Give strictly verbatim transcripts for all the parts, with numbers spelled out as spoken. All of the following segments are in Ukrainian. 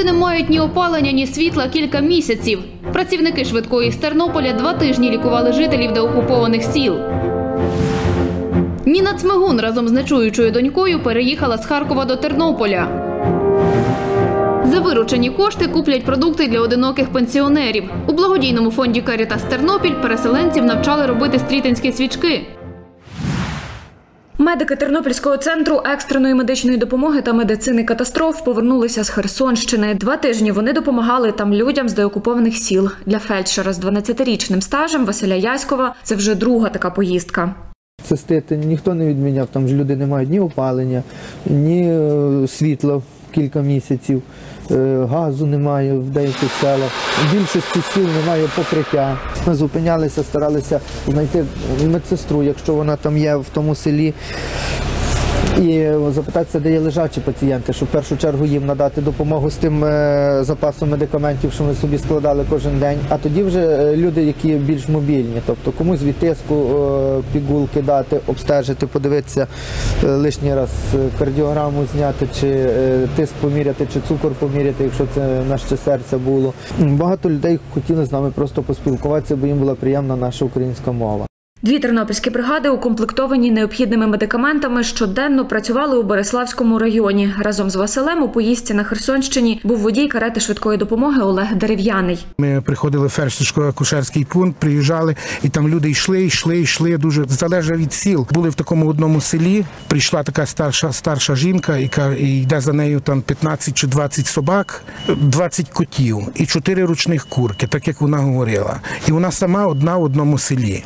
не мають ні опалення, ні світла кілька місяців. Працівники швидкої з Тернополя два тижні лікували жителів деокупованих сіл. Ніна Цмигун разом з нечуючою донькою переїхала з Харкова до Тернополя. За виручені кошти куплять продукти для одиноких пенсіонерів. У благодійному фонді «Карітас Тернопіль» переселенців навчали робити стрітинські свічки. Медики Тернопільського центру екстреної медичної допомоги та медицини катастроф повернулися з Херсонщини. Два тижні вони допомагали там людям з деокупованих сіл. Для фельдшера з дванадцятирічним стажем Василя Яськова це вже друга така поїздка. Цистити ніхто не відміняв, там ж люди не мають ні опалення, ні світла кілька місяців, газу немає в деяких селах, в більшості сіл немає покриття. Ми зупинялися, старалися знайти медсестру, якщо вона там є в тому селі, і запитатися, де є лежачі пацієнти, щоб в першу чергу їм надати допомогу з тим запасом медикаментів, що ми собі складали кожен день. А тоді вже люди, які більш мобільні, тобто комусь від тиску пігулки дати, обстежити, подивитися лишній раз кардіограму зняти, чи тиск поміряти, чи цукор поміряти, якщо це наше серце було. Багато людей хотіли з нами просто поспілкуватися, бо їм була приємна наша українська мова. Дві тернопільські бригади, укомплектовані необхідними медикаментами, щоденно працювали у Береславському районі. Разом з Василем у поїздці на Херсонщині був водій карети швидкої допомоги Олег Дерев'яний. Ми приходили в фельдшерсько-акушерський пункт, приїжджали, і там люди йшли, йшли, йшли, дуже залежно від сіл. Були в такому одному селі, прийшла така старша, старша жінка, яка і йде за нею там п'ятнадцять чи двадцять собак, двадцять котів і чотири ручних курки, так як вона говорила. І вона сама одна в одному селі.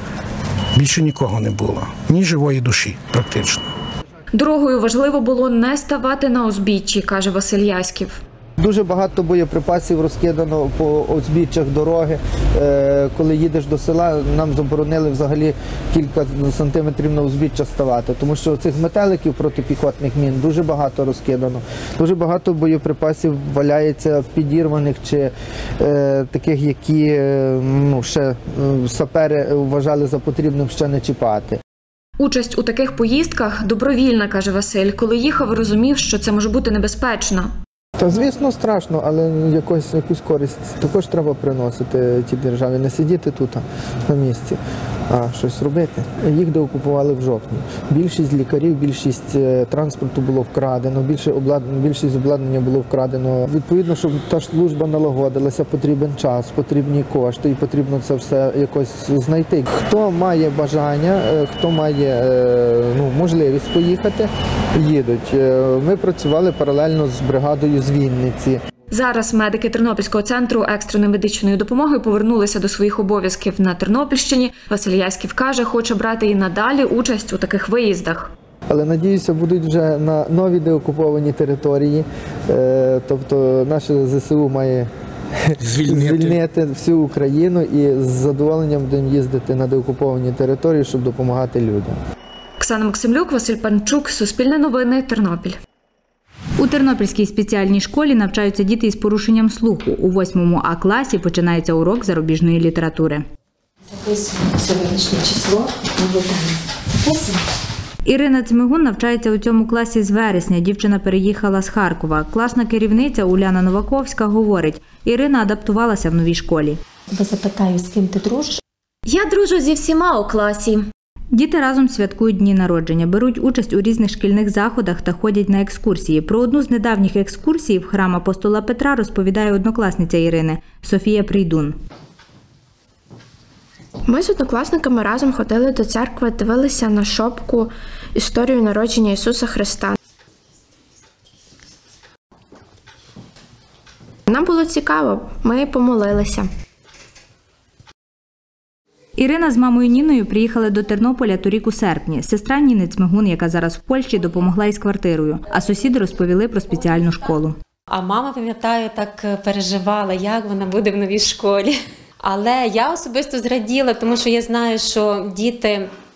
Більше нікого не було, ні живої душі практично. Дорогою важливо було не ставати на узбіччі, каже Василь Яськів. Дуже багато боєприпасів розкидано по узбіччях дороги. Коли їдеш до села, нам заборонили взагалі кілька сантиметрів на узбіччя ставати, тому що цих метеликів протипіхотних мін дуже багато розкидано. Дуже багато боєприпасів валяється підірваних чи е, таких, які ну, ще сапери вважали за потрібним ще не чіпати. Участь у таких поїздках добровільна, каже Василь. Коли їхав, розумів, що це може бути небезпечно. Та, звісно, страшно, але якось, якусь користь також треба приносити тій державі. Не сидіти тут на місці, а щось робити. Їх деокупували в жовтні. Більшість лікарів, більшість транспорту було вкрадено, більше обладнання, більшість обладнання було вкрадено. Відповідно, щоб та служба налагодилася, потрібен час, потрібні кошти і потрібно це все якось знайти. Хто має бажання, хто має ну, можливість поїхати, їдуть. Ми працювали паралельно з бригадою з Вінниці. Зараз медики Тернопільського центру екстреної медичної допомоги повернулися до своїх обов'язків на Тернопільщині. Василь Яськів каже, хоче брати і надалі участь у таких виїздах. Але, надіюся, будуть вже на нові деокуповані території. Тобто наше ЗСУ має звільнити. звільнити всю Україну і з задоволенням будемо їздити на деокуповані території, щоб допомагати людям. Оксана Максимлюк, Василь Панчук, Суспільне новини, Тернопіль. У Тернопільській спеціальній школі навчаються діти із порушенням слуху. У восьмому А класі починається урок зарубіжної літератури. Записуємо сьогоднішнє число на видання. Записуємо. Ірина Цмигун навчається у цьому класі з вересня. Дівчина переїхала з Харкова. Класна керівниця Уляна Новаковська говорить, Ірина адаптувалася в новій школі. Тебе запитаю, з ким ти дружиш? Я дружу зі всіма у класі. Діти разом святкують дні народження, беруть участь у різних шкільних заходах та ходять на екскурсії. Про одну з недавніх екскурсій в храм апостола Петра розповідає однокласниця Ірини Софія Прийдун. Ми з однокласниками разом ходили до церкви, дивилися на шопку історію народження Ісуса Христа. Нам було цікаво, ми помолилися. Ірина з мамою Ніною приїхали до Тернополя торік у серпні. Сестра Ніни Цмигун, яка зараз в Польщі, допомогла із квартирою. А сусіди розповіли про спеціальну школу. А мама, пам'ятаю, так переживала, як вона буде в новій школі. Але я особисто зраділа, тому що я знаю, що діти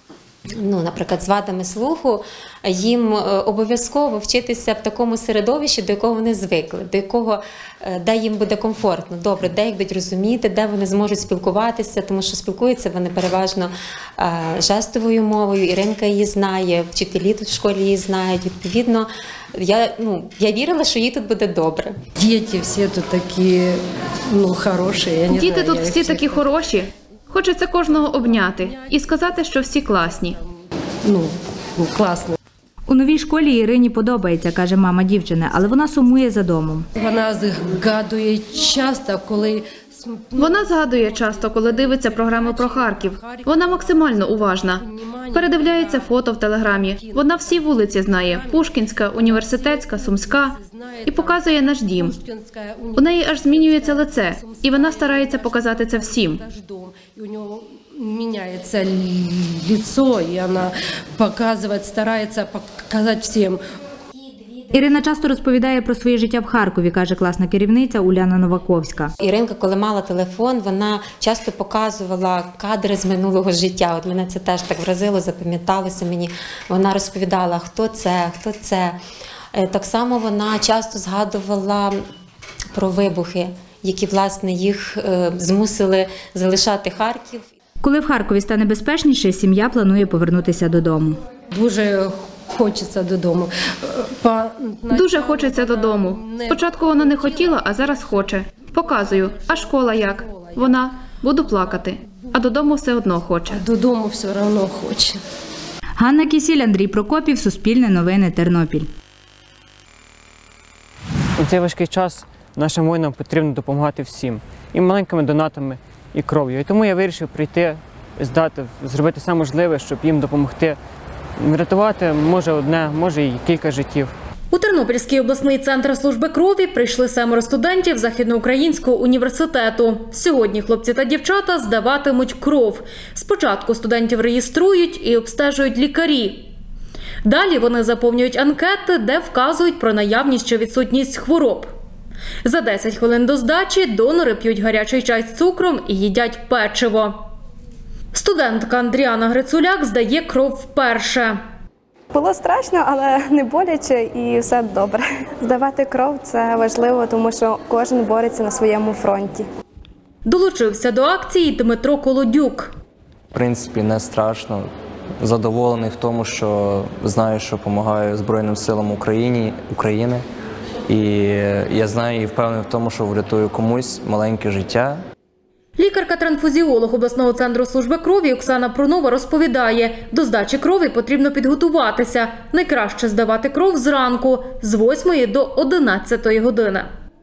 ну, наприклад, з вадами слуху, їм обов'язково вчитися в такому середовищі, до якого вони звикли, до якого, де їм буде комфортно, добре, де їх будуть розуміти, де вони зможуть спілкуватися, тому що спілкуються вони переважно жестовою мовою, Іринка її знає, вчителі тут в школі її знають, відповідно, я, ну, я вірила, що їй тут буде добре. Діти всі тут такі, ну, хороші. Я не Діти знаю, тут всі такі хороші. Хочеться кожного обняти і сказати, що всі класні. Ну, ну, класно. У новій школі Ірині подобається, каже мама дівчини, але вона сумує за домом. Вона згадує часто, коли... Вона згадує часто, коли дивиться програми про Харків. Вона максимально уважна. Передивляється фото в телеграмі. Вона всі вулиці знає – Пушкінська, Університетська, Сумська. І показує наш дім. У неї аж змінюється лице, і вона старається показати це всім. Міняється лицо, і вона показує, старається показати всім. Ірина часто розповідає про своє життя в Харкові, каже класна керівниця Уляна Новаковська. Іринка, коли мала телефон, вона часто показувала кадри з минулого життя. От мене це теж так вразило, запам'яталося мені. Вона розповідала, хто це, хто це. Так само вона часто згадувала про вибухи, які, власне, їх змусили залишати Харків. Коли в Харкові стане безпечніше, сім'я планує повернутися додому. Дуже хочеться додому. Дуже хочеться додому. Спочатку вона не хотіла, а зараз хоче. Показую. А школа як? Вона буду плакати. А додому все одно хоче. Додому все одно хоче. Ганна Кісіль, Андрій Прокопів, Суспільне новини, Тернопіль. У цей важкий час нашим воїнам потрібно допомагати всім. І маленькими донатами, і кров'ю. І тому я вирішив прийти, здати, зробити все можливе, щоб їм допомогти. Врятувати може одне, може і кілька життів. У Тернопільський обласний центр служби крові прийшли семеро студентів Західноукраїнського університету. Сьогодні хлопці та дівчата здаватимуть кров. Спочатку студентів реєструють і обстежують лікарі. Далі вони заповнюють анкети, де вказують про наявність чи відсутність хвороб. За десять хвилин до здачі донори п'ють гарячий чай з цукром і їдять печиво. Студентка Андріана Грицуляк здає кров вперше. Було страшно, але не боляче і все добре. Здавати кров – це важливо, тому що кожен бореться на своєму фронті. Долучився до акції Дмитро Колодюк. В принципі, не страшно. Задоволений в тому, що знаю, що допомагаю Збройним силам України, України. І я знаю і впевнений в тому, що врятую комусь маленьке життя. Лікарка-трансфузіолог обласного центру служби крові Оксана Пронова розповідає, до здачі крові потрібно підготуватися. Найкраще здавати кров зранку з восьмої до одинадцятої години.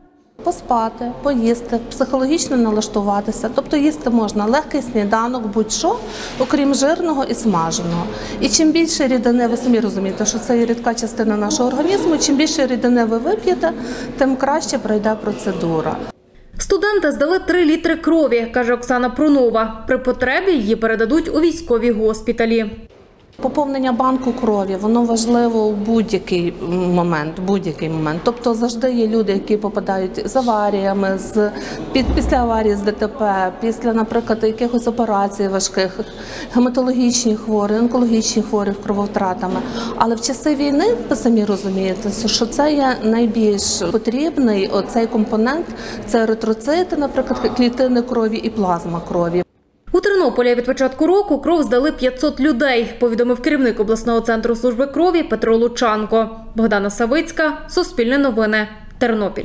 Поспати, поїсти, психологічно налаштуватися. Тобто їсти можна легкий сніданок, будь-що, окрім жирного і смаженого. І чим більше рідини, ви самі розумієте, що це є рідка частина нашого організму, чим більше рідини ви вип'єте, тим краще пройде процедура. Студенти здали три літри крові, каже Оксана Пронова. При потребі її передадуть у військові госпіталі. Поповнення банку крові, воно важливо у будь-який момент, будь-який момент. Тобто завжди є люди, які попадають з аваріями, з, під, після аварії з ДТП, після, наприклад, якихось операцій важких, гематологічні хворі, онкологічні хворі крововтратами. Але в часи війни, ви самі розумієте, що це є найбільш потрібний оцей компонент, це еритроцити, наприклад, клітини крові і плазма крові. У Тернополі від початку року кров здали п'ятсот людей, повідомив керівник обласного центру служби крові Петро Лучанко. Богдана Савицька, Суспільне новини, Тернопіль.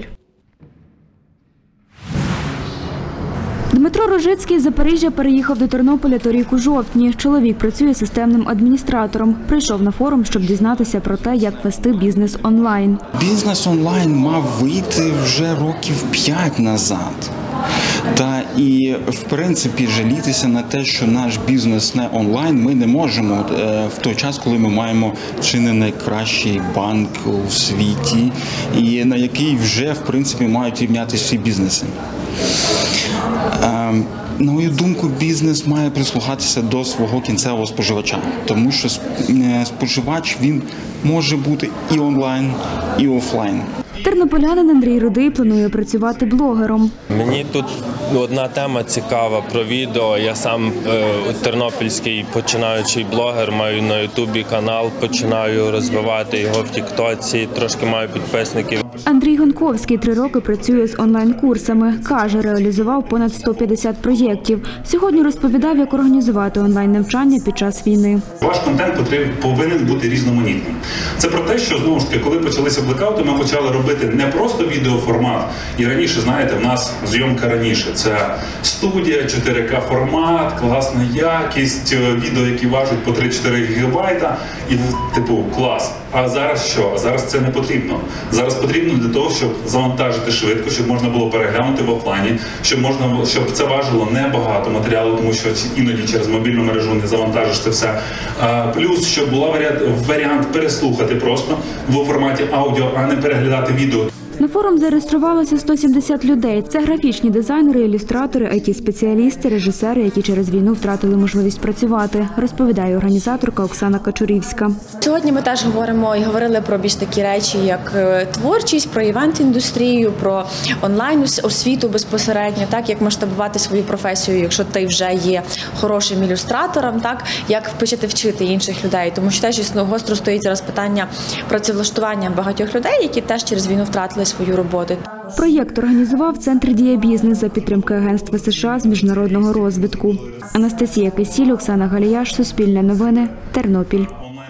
Дмитро Рожицький з Запоріжжя переїхав до Тернополя торік у жовтні. Чоловік працює системним адміністратором. Прийшов на форум, щоб дізнатися про те, як вести бізнес онлайн. Бізнес онлайн мав вийти вже років п'ять назад. Та і, в принципі, жалітися на те, що наш бізнес не онлайн, ми не можемо в той час, коли ми маємо чи не найкращий банк у світі, і на який вже, в принципі, мають рівнятися всі бізнеси. На мою думку, бізнес має прислухатися до свого кінцевого споживача, тому що споживач, він може бути і онлайн, і офлайн. Тернополянин Андрій Рудий планує працювати блогером. Мені тут одна тема цікава про відео. Я сам е, тернопільський починаючий блогер, маю на ютубі канал, починаю розвивати його в тіктоці, трошки маю підписників. Андрій Гонковський три роки працює з онлайн-курсами. Каже, реалізував понад сто п'ятдесят проєктів. Сьогодні розповідав, як організувати онлайн-навчання під час війни. Ваш контент повинен бути різноманітним. Це про те, що, знову ж таки, коли почалися блекаути, ми почали робити не просто відеоформат. І раніше, знаєте, в нас зйомка раніше. Це студія, чотири ка формат, класна якість, відео, які важать по три-чотири гігабайта. І, типу, клас. А зараз що? А зараз це не потрібно. Зараз потрібно для того, щоб завантажити швидко, щоб можна було переглянути в офлайні, щоб можна, щоб це важило небагато матеріалу, тому що іноді через мобільну мережу не завантажиш це все. А, плюс, щоб була варіант, варіант переслухати просто в форматі аудіо, а не переглядати відео. На форум зареєструвалося сто сімдесят людей. Це графічні дизайнери, ілюстратори, ай ті-спеціалісти, режисери, які через війну втратили можливість працювати, розповідає організаторка Оксана Качурівська. Сьогодні ми теж говоримо і говорили про більш такі речі, як творчість, про івент-індустрію, про онлайн-освіту безпосередньо, так, як масштабувати свою професію, якщо ти вже є хорошим ілюстратором, так, як почати вчити інших людей. Тому що теж гостро стоїть зараз питання працевлаштування багатьох людей, які теж через війну втратили свою роботу. Проєкт організував Центр «Дія Бізнес» за підтримки Агентства США з міжнародного розвитку. Анастасія Кисіль, Оксана Галіяш, Суспільне новини, Тернопіль.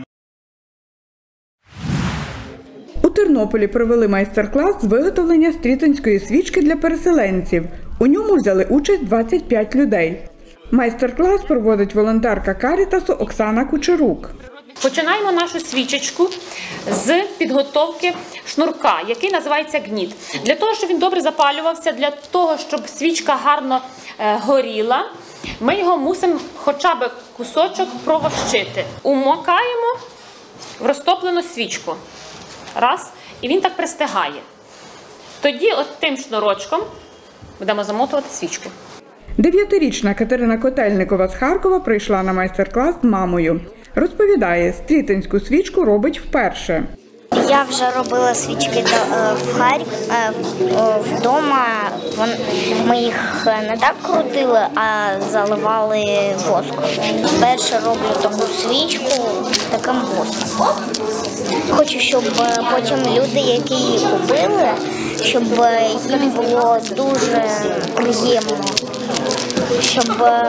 У Тернополі провели майстер-клас з виготовлення стрітинської свічки для переселенців. У ньому взяли участь двадцять п'ять людей. Майстер-клас проводить волонтерка Карітасу Оксана Кучерук. Починаємо нашу свічечку з підготовки шнурка, який називається гніт. Для того, щоб він добре запалювався, для того, щоб свічка гарно горіла, ми його мусимо хоча б кусочок провощити. Умокаємо в розтоплену свічку. Раз. І він так пристигає. Тоді от тим шнурочком будемо замотувати свічку. Дев'ятирічна Катерина Котельникова з Харкова прийшла на майстер-клас з мамою. Розповідає, стрітинську свічку робить вперше. Я вже робила свічки в Харкові, вдома. Ми їх не так крутили, а заливали воском. Вперше роблю таку свічку з таким воском. Хочу, щоб потім люди, які її купили, щоб їм було дуже приємно. Щоб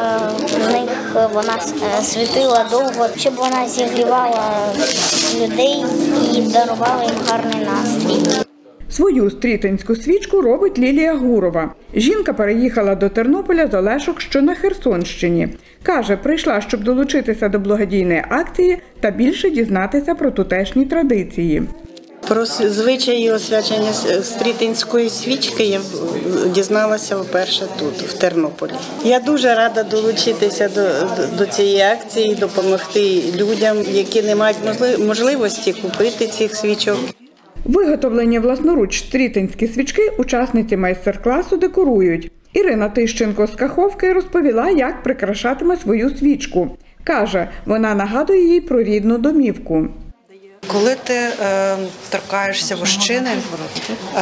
в них вона світила довго, щоб вона зігрівала людей і дарувала їм гарний настрій. Свою стрітинську свічку робить Лілія Гурова. Жінка переїхала до Тернополя з Олешок, що на Херсонщині. Каже, прийшла, щоб долучитися до благодійної акції та більше дізнатися про тутешні традиції. Про звичаї освячення стрітинської свічки я дізналася вперше тут, в Тернополі. Я дуже рада долучитися до, до, до цієї акції, допомогти людям, які не мають можливості купити цих свічок. Виготовлені власноруч стрітинські свічки учасниці майстер-класу декорують. Ірина Тищенко з Каховки розповіла, як прикрашатиме свою свічку. Каже, вона нагадує їй про рідну домівку. Коли ти е, торкаєшся вощини, е,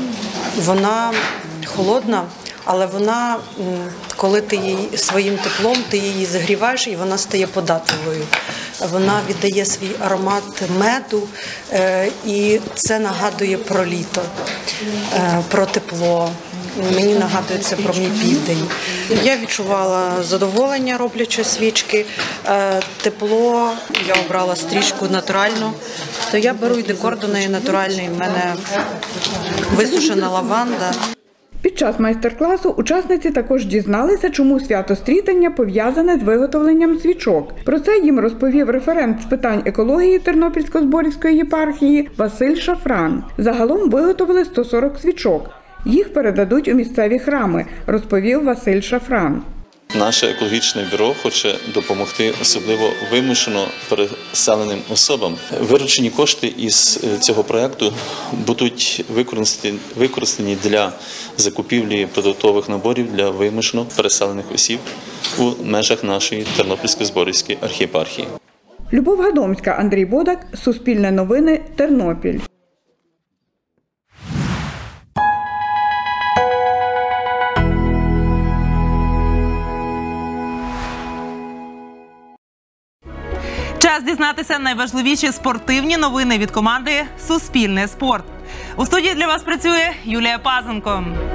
вона холодна, але вона, коли ти її своїм теплом, ти її загріваєш і вона стає податливою. Вона віддає свій аромат меду, е, і це нагадує про літо, е, про тепло. Мені нагадує це про мій південь. Я відчувала задоволення, роблячи свічки, тепло. Я обрала стрічку натуральну, то я беру і декор до неї натуральний. У мене висушена лаванда. Під час майстер-класу учасниці також дізналися, чому свято стрітання пов'язане з виготовленням свічок. Про це їм розповів референт з питань екології Тернопільсько-Зборівської єпархії Василь Шафран. Загалом виготовили сто сорок свічок. Їх передадуть у місцеві храми, розповів Василь Шафран. Наше екологічне бюро хоче допомогти особливо вимушено переселеним особам. Виручені кошти із цього проєкту будуть використані, використані для закупівлі продуктових наборів для вимушено переселених осіб у межах нашої Тернопільсько-Зборівської архієпархії. Любов Гадомська, Андрій Бодак, Суспільне новини, Тернопіль. Час дізнатися найважливіші спортивні новини від команди «Суспільне спорт». У студії для вас працює Юлія Пазенко.